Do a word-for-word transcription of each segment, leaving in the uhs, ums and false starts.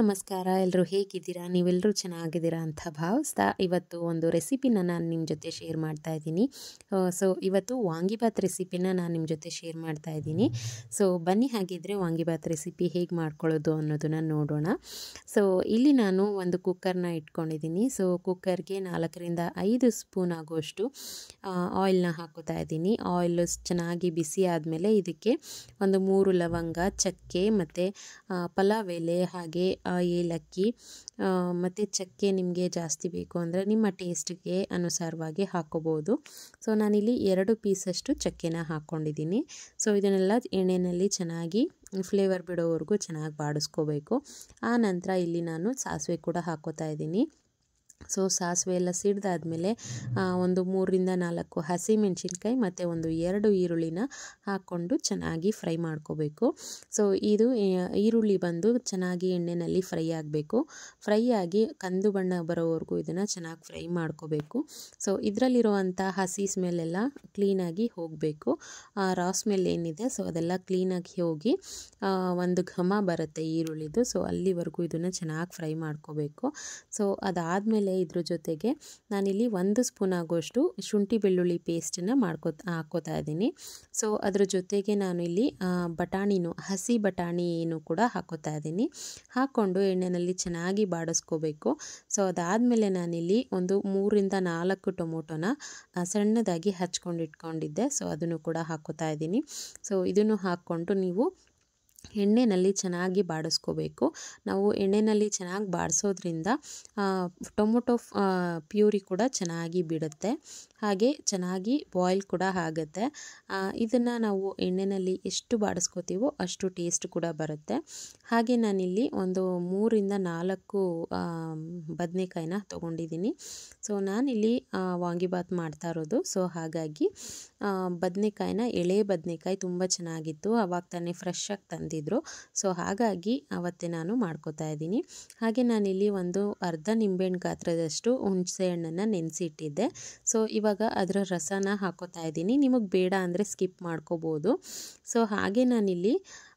ನಮಸ್ಕಾರ ಎಲ್ಲರೂ ಹೇಗಿದ್ದೀರಾ ನೀವೆಲ್ಲರೂ ಚೆನ್ನಾಗಿದ್ದೀರಾ ಅಂತ ಭಾವಿಸ್ತಾ ಇವತ್ತು ಒಂದು ರೆಸಿಪಿನ ನಾನು ನಿಮ್ಮ ಜೊತೆ ಶೇರ್ ಮಾಡ್ತಾ ಇದ್ದೀನಿ ಸೊ ಇವತ್ತು ವಾಂಗಿಬಾತ್ ರೆಸಿಪಿನ ನಾನು ನಿಮ್ಮ ಜೊತೆ ಶೇರ್ ಮಾಡ್ತಾ ಇದ್ದೀನಿ ಸೊ ಬನ್ನಿ ಹಾಗಿದ್ರೆ ವಾಂಗಿಬಾತ್ ರೆಸಿಪಿ ಹೇಗೆ ಮಾಡ್ಕೊಳ್ಳೋದು ಅನ್ನೋದನ್ನ ನೋಡೋಣ ಸೊ ಇಲ್ಲಿ ನಾನು ಒಂದು ಕುಕ್ಕರ್ನ ಇಟ್ಕೊಂಡಿದ್ದೀನಿ ಸೊ ಕುಕ್ಕರ್ಗೆ ನಾಲ್ಕರಿಂದ ಐದು ಸ್ಪೂನ್ ಆಗುವಷ್ಟು ಆಯಿಲ್ನ ಹಾಕೋತಾ ಇದ್ದೀನಿ ಆಯಿಲ್ ಚೆನ್ನಾಗಿ ಬಿಸಿ ಆದಮೇಲೆ ಇದಕ್ಕೆ ಒಂದು ಮೂರು ಲವಂಗ ಚಕ್ಕೆ ಮತ್ತು ಪಲಾವ್ ಎಲೆ ಹಾಗೆ ಏಲಕ್ಕಿ ಮತ್ತು ಚಕ್ಕೆ ನಿಮಗೆ ಜಾಸ್ತಿ ಬೇಕು ಅಂದರೆ ನಿಮ್ಮ ಟೇಸ್ಟ್ಗೆ ಅನುಸಾರವಾಗಿ ಹಾಕೋಬೋದು ಸೊ ನಾನಿಲ್ಲಿ ಎರಡು ಪೀಸಷ್ಟು ಚಕ್ಕೆನ ಹಾಕ್ಕೊಂಡಿದ್ದೀನಿ ಸೊ ಇದನ್ನೆಲ್ಲ ಎಣ್ಣೆಯಲ್ಲಿ ಚೆನ್ನಾಗಿ ಫ್ಲೇವರ್ ಬಿಡೋವರೆಗೂ ಚೆನ್ನಾಗಿ ಬಾಡಿಸ್ಕೋಬೇಕು ಆ ನಂತರ ಇಲ್ಲಿ ನಾನು ಸಾಸಿವೆ ಕೂಡ ಹಾಕೋತಾ ಇದ್ದೀನಿ ಸೊ ಸಾಸಿವೆ ಎಲ್ಲ ಸಿಡ್ದಾದ್ಮೇಲೆ ಒಂದು ಮೂರರಿಂದ ನಾಲ್ಕು ಹಸಿ ಮೆಣಸಿನ್ಕಾಯಿ ಮತ್ತು ಒಂದು ಎರಡು ಈರುಳ್ಳಿನ ಹಾಕ್ಕೊಂಡು ಚೆನ್ನಾಗಿ ಫ್ರೈ ಮಾಡ್ಕೋಬೇಕು ಸೊ ಇದು ಈರುಳ್ಳಿ ಬಂದು ಚೆನ್ನಾಗಿ ಎಣ್ಣೆಯಲ್ಲಿ ಫ್ರೈ ಆಗಬೇಕು ಫ್ರೈ ಆಗಿ ಕಂದು ಬಣ್ಣ ಬರೋವರೆಗೂ ಇದನ್ನು ಚೆನ್ನಾಗಿ ಫ್ರೈ ಮಾಡ್ಕೋಬೇಕು ಸೊ ಇದರಲ್ಲಿರುವಂಥ ಹಸಿ ಸ್ಮೆಲ್ಲೆಲ್ಲ ಕ್ಲೀನಾಗಿ ಹೋಗಬೇಕು ರಾ ಸ್ಮೆಲ್ ಏನಿದೆ ಸೊ ಅದೆಲ್ಲ ಕ್ಲೀನಾಗಿ ಹೋಗಿ ಒಂದು ಘಮ ಬರುತ್ತೆ ಈರುಳ್ಳಿದು ಸೊ ಅಲ್ಲಿವರೆಗೂ ಇದನ್ನು ಚೆನ್ನಾಗಿ ಫ್ರೈ ಮಾಡ್ಕೋಬೇಕು ಸೊ ಅದಾದಮೇಲೆ ಇದ್ರ ಜೊತೆಗೆ ನಾನಿಲ್ಲಿ ಒಂದು ಸ್ಪೂನ್ ಆಗೋಷ್ಟು ಶುಂಠಿ ಬೆಳ್ಳುಳ್ಳಿ ಪೇಸ್ಟನ್ನು ಮಾಡ್ಕೋ ಹಾಕೋತಾ ಇದ್ದೀನಿ ಸೊ ಅದ್ರ ಜೊತೆಗೆ ನಾನು ಇಲ್ಲಿ ಬಟಾಣಿನೂ ಹಸಿ ಬಟಾಣಿನೂ ಕೂಡ ಹಾಕೋತಾ ಇದ್ದೀನಿ ಹಾಕ್ಕೊಂಡು ಎಣ್ಣೆಯಲ್ಲಿ ಚೆನ್ನಾಗಿ ಬಾಡಿಸ್ಕೋಬೇಕು ಸೊ ಅದಾದಮೇಲೆ ನಾನಿಲ್ಲಿ ಒಂದು ಮೂರಿಂದ ನಾಲ್ಕು ಟೊಮೊಟೊನ ಸಣ್ಣದಾಗಿ ಹಚ್ಕೊಂಡು ಇಟ್ಕೊಂಡಿದ್ದೆ ಸೊ ಅದನ್ನು ಕೂಡ ಹಾಕೋತಾ ಇದ್ದೀನಿ ಸೊ ಇದನ್ನು ಹಾಕ್ಕೊಂಡು ನೀವು ಎಣ್ಣೆಯಲ್ಲಿ ಚೆನ್ನಾಗಿ ಬಾಡಿಸ್ಕೋಬೇಕು ನಾವು ಎಣ್ಣೆಯಲ್ಲಿ ಚೆನ್ನಾಗಿ ಬಾಡಿಸೋದ್ರಿಂದ ಟೊಮೊಟೊ ಪ್ಯೂರಿ ಕೂಡ ಚೆನ್ನಾಗಿ ಬಿಡುತ್ತೆ ಹಾಗೆ ಚೆನ್ನಾಗಿ ಬಾಯ್ಲ್ ಕೂಡ ಆಗುತ್ತೆ ಇದನ್ನು ನಾವು ಎಣ್ಣೆಯಲ್ಲಿ ಎಷ್ಟು ಬಾಡಿಸ್ಕೋತೀವೋ ಅಷ್ಟು ಟೇಸ್ಟ್ ಕೂಡ ಬರುತ್ತೆ ಹಾಗೆ ನಾನಿಲ್ಲಿ ಒಂದು ಮೂರಿಂದ ನಾಲ್ಕು ಬದನೆಕಾಯಿನ ತೊಗೊಂಡಿದ್ದೀನಿ ಸೊ ನಾನಿಲ್ಲಿ ವಾಂಗಿಬಾತ್ ಮಾಡ್ತಾ ಇರೋದು ಸೊ ಹಾಗಾಗಿ ಬದನೆಕಾಯಿನ ಎಳೆ ಬದನೆಕಾಯಿ ತುಂಬ ಚೆನ್ನಾಗಿತ್ತು ಅವಾಗ ತಾನೇ ಫ್ರೆಶ್ ಆಗಿ ತಂದಿದ್ರು ಸೊ ಹಾಗಾಗಿ ಅವತ್ತೇ ನಾನು ಮಾಡ್ಕೋತಾ ಇದ್ದೀನಿ ಹಾಗೆ ನಾನಿಲ್ಲಿ ಒಂದು ಅರ್ಧ ನಿಂಬೆಹಣ್ಣು ಗಾತ್ರದಷ್ಟು ಹುಣಸೆ ಹಣ್ಣನ್ನು ನೆನೆಸಿ ಇಟ್ಟಿದ್ದೆ ಸೊ ಇವಾಗ ಅದರ ರಸನ ಹಾಕೋತಾ ಇದ್ದೀನಿ ನಿಮಗೆ ಬೇಡ ಅಂದರೆ ಸ್ಕಿಪ್ ಮಾಡ್ಕೋಬೋದು ಸೊ ಹಾಗೆ ನಾನಿಲ್ಲಿ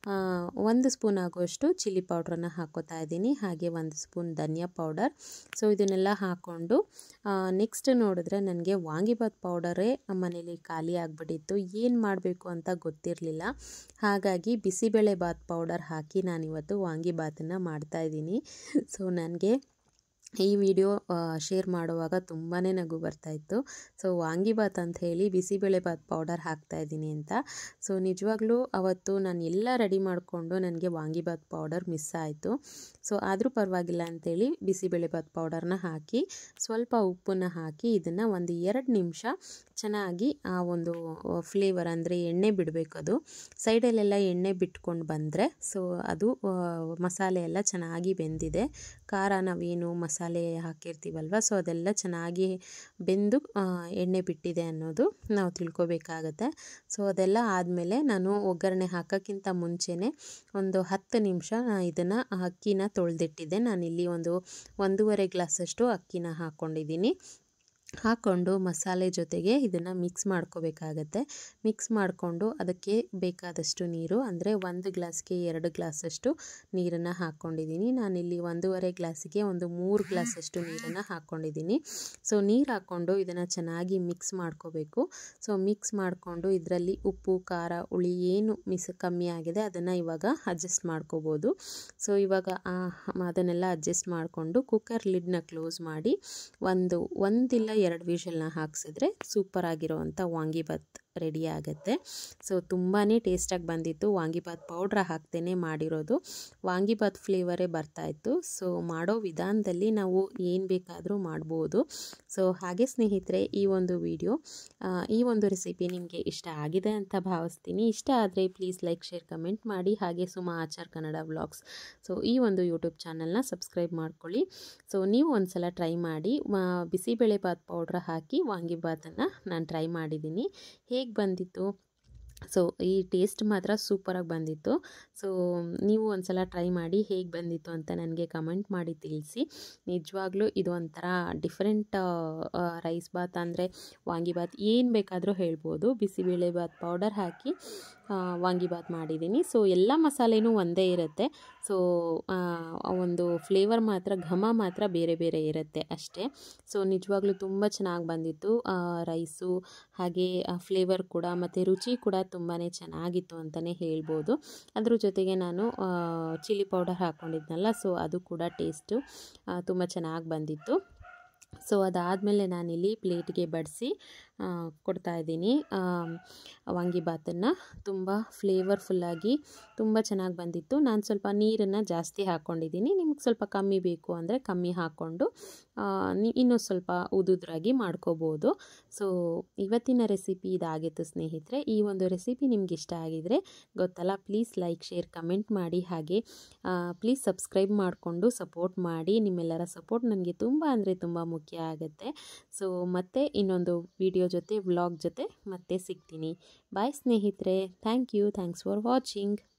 ಒಂದು ಸ್ಪೂನ್ ಆಗುವಷ್ಟು ಚಿಲ್ಲಿ ಪೌಡ್ರನ್ನು ಹಾಕೋತಾ ಇದ್ದೀನಿ ಹಾಗೆ ಒಂದು ಸ್ಪೂನ್ ಧನಿಯಾ ಪೌಡರ್ ಸೊ ಇದನ್ನೆಲ್ಲ ಹಾಕ್ಕೊಂಡು ನೆಕ್ಸ್ಟ್ ನೋಡಿದ್ರೆ ನನಗೆ ವಾಂಗಿಬಾತ್ ಪೌಡರೇ ಮನೇಲಿ ಖಾಲಿ ಆಗಿಬಿಟ್ಟಿತ್ತು ಏನು ಮಾಡಬೇಕು ಅಂತ ಗೊತ್ತಿರಲಿಲ್ಲ ಹಾಗಾಗಿ ಬಿಸಿಬೇಳೆ ಬಾತ್ ಪೌಡರ್ ಹಾಕಿ ನಾನಿವತ್ತು ವಾಂಗಿಬಾತನ್ನು ಮಾಡ್ತಾಯಿದ್ದೀನಿ ಸೊ ನನಗೆ ಈ ವಿಡಿಯೋ ಶೇರ್ ಮಾಡುವಾಗ ತುಂಬಾ ನಗು ಬರ್ತಾಯಿತ್ತು ಸೊ ವಾಂಗಿಬಾತ್ ಅಂತ ಹೇಳಿ ಬಿಸಿಬೇಳೆಬಾತ್ ಪೌಡರ್ ಹಾಕ್ತಾಯಿದ್ದೀನಿ ಅಂತ ಸೊ ನಿಜವಾಗ್ಲೂ ಅವತ್ತು ನಾನು ಎಲ್ಲ ರೆಡಿ ಮಾಡಿಕೊಂಡು ನನಗೆ ವಾಂಗಿಬಾತ್ ಪೌಡರ್ ಮಿಸ್ ಆಯಿತು ಸೊ ಆದರೂ ಪರವಾಗಿಲ್ಲ ಅಂಥೇಳಿ ಬಿಸಿಬೇಳೆಬಾತ್ ಪೌಡರ್ನ ಹಾಕಿ ಸ್ವಲ್ಪ ಉಪ್ಪನ್ನು ಹಾಕಿ ಇದನ್ನು ಒಂದು ಎರಡು ನಿಮಿಷ ಚೆನ್ನಾಗಿ ಆ ಒಂದು ಫ್ಲೇವರ್ ಅಂದರೆ ಎಣ್ಣೆ ಬಿಡಬೇಕು ಅದು ಸೈಡಲ್ಲೆಲ್ಲ ಎಣ್ಣೆ ಬಿಟ್ಕೊಂಡು ಬಂದರೆ ಸೊ ಅದು ಮಸಾಲೆ ಎಲ್ಲ ಚೆನ್ನಾಗಿ ಬೆಂದಿದೆ ಖಾರ ನಾವೇನು ಮಸಾಲೆ ಹಾಕಿರ್ತೀವಲ್ವ ಸೊ ಅದೆಲ್ಲ ಚೆನ್ನಾಗಿ ಬೆಂದು ಎಣ್ಣೆ ಬಿಟ್ಟಿದೆ ಅನ್ನೋದು ನಾವು ತಿಳ್ಕೊಬೇಕಾಗತ್ತೆ ಸೊ ಅದೆಲ್ಲ ಆದಮೇಲೆ ನಾನು ಒಗ್ಗರಣೆ ಹಾಕೋಕ್ಕಿಂತ ಮುಂಚೆನೇ ಒಂದು ಹತ್ತು ನಿಮಿಷ ಇದನ್ನು ಅಕ್ಕಿನ ತೊಳೆದಿಟ್ಟಿದ್ದೆ ನಾನಿಲ್ಲಿ ಒಂದು ಒಂದೂವರೆ ಗ್ಲಾಸಷ್ಟು ಅಕ್ಕಿನ ಹಾಕ್ಕೊಂಡಿದ್ದೀನಿ ಹಾಕ್ಕೊಂಡು ಮಸಾಲೆ ಜೊತೆಗೆ ಇದನ್ನು ಮಿಕ್ಸ್ ಮಾಡ್ಕೋಬೇಕಾಗತ್ತೆ ಮಿಕ್ಸ್ ಮಾಡಿಕೊಂಡು ಅದಕ್ಕೆ ಬೇಕಾದಷ್ಟು ನೀರು ಅಂದರೆ ಒಂದು ಗ್ಲಾಸ್ಗೆ ಎರಡು ಗ್ಲಾಸಷ್ಟು ನೀರನ್ನು ಹಾಕ್ಕೊಂಡಿದ್ದೀನಿ ನಾನಿಲ್ಲಿ ಒಂದೂವರೆ ಗ್ಲಾಸಿಗೆ ಒಂದು ಮೂರು ಗ್ಲಾಸಷ್ಟು ನೀರನ್ನು ಹಾಕ್ಕೊಂಡಿದ್ದೀನಿ ಸೊ ನೀರು ಹಾಕ್ಕೊಂಡು ಇದನ್ನು ಚೆನ್ನಾಗಿ ಮಿಕ್ಸ್ ಮಾಡ್ಕೋಬೇಕು ಸೊ ಮಿಕ್ಸ್ ಮಾಡಿಕೊಂಡು ಇದರಲ್ಲಿ ಉಪ್ಪು ಖಾರ ಹುಳಿ ಏನು ಮಿಸ್ ಕಮ್ಮಿ ಆಗಿದೆ ಅದನ್ನು ಇವಾಗ ಅಡ್ಜಸ್ಟ್ ಮಾಡ್ಕೋಬೋದು ಸೊ ಇವಾಗ ಅದನ್ನೆಲ್ಲ ಅಡ್ಜಸ್ಟ್ ಮಾಡಿಕೊಂಡು ಕುಕ್ಕರ್ ಲಿಡ್ನ ಕ್ಲೋಸ್ ಮಾಡಿ ಒಂದು ಒಂದಿಲ್ಲ ಎರಡು ವಿಷಲ್ನ ಹಾಕ್ಸಿದ್ರೆ ಸೂಪರ್ ಆಗಿರೋವಂಥ ವಾಂಗಿಬಾತ್ ರೆಡಿ ಆಗುತ್ತೆ ಸೊ ತುಂಬಾ ಟೇಸ್ಟಾಗಿ ಬಂದಿತ್ತು ವಾಂಗಿಬಾತ್ ಪೌಡ್ರ್ ಹಾಕ್ತೇನೆ ಮಾಡಿರೋದು ವಾಂಗಿಬಾತ್ ಫ್ಲೇವರೇ ಬರ್ತಾಯಿತ್ತು ಸೊ ಮಾಡೋ ವಿಧಾನದಲ್ಲಿ ನಾವು ಏನು ಬೇಕಾದರೂ ಮಾಡ್ಬೋದು ಸೊ ಹಾಗೆ ಸ್ನೇಹಿತರೆ ಈ ಒಂದು ವಿಡಿಯೋ ಈ ಒಂದು ರೆಸಿಪಿ ನಿಮಗೆ ಇಷ್ಟ ಆಗಿದೆ ಅಂತ ಭಾವಿಸ್ತೀನಿ ಇಷ್ಟ ಆದರೆ ಪ್ಲೀಸ್ ಲೈಕ್ ಶೇರ್ ಕಮೆಂಟ್ ಮಾಡಿ ಹಾಗೆ ಸುಮಾ ಆಚಾರ್ ಕನ್ನಡ ವ್ಲಾಗ್ಸ್ ಸೊ ಈ ಒಂದು ಯೂಟ್ಯೂಬ್ ಚಾನಲ್ನ ಸಬ್ಸ್ಕ್ರೈಬ್ ಮಾಡ್ಕೊಳ್ಳಿ ಸೊ ನೀವು ಒಂದು ಸಲ ಟ್ರೈ ಮಾಡಿ ಬಿಸಿಬೇಳೆಬಾತ್ ಪೌಡ್ರ್ ಹಾಕಿ ವಾಂಗಿಬಾತನ್ನು ನಾನು ಟ್ರೈ ಮಾಡಿದ್ದೀನಿ ಹೇಗೆ ಬಂದಿತ್ತು ಸೊ ಈ ಟೇಸ್ಟ್ ಮಾತ್ರ ಸೂಪರಾಗಿ ಬಂದಿತ್ತು. ಸೊ ನೀವು ಒಂದ್ಸಲ ಟ್ರೈ ಮಾಡಿ ಹೇಗೆ ಬಂದಿತ್ತು ಅಂತ ನನಗೆ ಕಮೆಂಟ್ ಮಾಡಿ ತಿಳಿಸಿ. ನಿಜವಾಗ್ಲೂ ಇದು ಒಂಥರ ಡಿಫ್ರೆಂಟ್ ರೈಸ್ ಬಾತ್ ಅಂದರೆ ವಾಂಗಿಬಾತ್ ಏನು ಬೇಕಾದರೂ ಹೇಳ್ಬೋದು. ಬಿಸಿಬೇಳೆಬಾತ್ ಪೌಡರ್ ಹಾಕಿ ವಾಂಗಿಬಾತ್ ಮಾಡಿದ್ದೀನಿ. ಸೊ ಎಲ್ಲ ಮಸಾಲೆನೂ ಒಂದೇ ಇರುತ್ತೆ. ಸೊ ಒಂದು ಫ್ಲೇವರ್ ಮಾತ್ರ ಘಮ ಮಾತ್ರ ಬೇರೆ ಬೇರೆ ಇರುತ್ತೆ ಅಷ್ಟೇ. ಸೊ ನಿಜವಾಗ್ಲೂ ತುಂಬ ಚೆನ್ನಾಗಿ ಬಂದಿತ್ತು ರೈಸು, ಹಾಗೆ ಫ್ಲೇವರ್ ಕೂಡ ಮತ್ತು ರುಚಿ ಕೂಡ ತುಂಬಾ ಚೆನ್ನಾಗಿತ್ತು ಅಂತಲೇ ಹೇಳ್ಬೋದು. ಅದ್ರ ಜೊತೆಗೆ ನಾನು ಚಿಲ್ಲಿ ಪೌಡರ್ ಹಾಕ್ಕೊಂಡಿದ್ನಲ್ಲ, ಸೊ ಅದು ಕೂಡ ಟೇಸ್ಟು ತುಂಬ ಚೆನ್ನಾಗಿ ಬಂದಿತ್ತು. ಸೊ ಅದಾದಮೇಲೆ ನಾನಿಲ್ಲಿ ಪ್ಲೇಟ್ಗೆ ಬಡಿಸಿ ಕೊಡ್ತಾಯಿದ್ದೀನಿ ವಾಂಗಿಬಾತನ್ನು. ತುಂಬ ಫ್ಲೇವರ್ಫುಲ್ಲಾಗಿ ತುಂಬ ಚೆನ್ನಾಗಿ ಬಂದಿತ್ತು. ನಾನು ಸ್ವಲ್ಪ ನೀರನ್ನು ಜಾಸ್ತಿ ಹಾಕ್ಕೊಂಡಿದ್ದೀನಿ. ನಿಮಗೆ ಸ್ವಲ್ಪ ಕಮ್ಮಿ ಬೇಕು ಅಂದರೆ ಕಮ್ಮಿ ಹಾಕ್ಕೊಂಡು ಇನ್ನೂ ಸ್ವಲ್ಪ ಉದುದ್ರಾಗಿ ಮಾಡ್ಕೋಬೋದು. ಸೊ ಇವತ್ತಿನ ರೆಸಿಪಿ ಇದಾಗಿತ್ತು ಸ್ನೇಹಿತರೆ. ಈ ಒಂದು ರೆಸಿಪಿ ನಿಮ್ಗೆ ಇಷ್ಟ ಆಗಿದರೆ ಗೊತ್ತಲ್ಲ, ಪ್ಲೀಸ್ ಲೈಕ್, ಶೇರ್, ಕಮೆಂಟ್ ಮಾಡಿ. ಹಾಗೆ ಪ್ಲೀಸ್ ಸಬ್ಸ್ಕ್ರೈಬ್ ಮಾಡಿಕೊಂಡು ಸಪೋರ್ಟ್ ಮಾಡಿ. ನಿಮ್ಮೆಲ್ಲರ ಸಪೋರ್ಟ್ ನನಗೆ ತುಂಬ ಅಂದರೆ ತುಂಬ ಮುಖ್ಯ ಆಗುತ್ತೆ. ಸೊ ಮತ್ತೆ ಇನ್ನೊಂದು ವಿಡಿಯೋ ಜೊತೆ, ವ್ಲಾಗ್ ಜೊತೆ ಮತ್ತೆ ಸಿಗ್ತೀನಿ. ಬಾಯ್ ಸ್ನೇಹಿತರೆ. Thank you. Thanks for watching.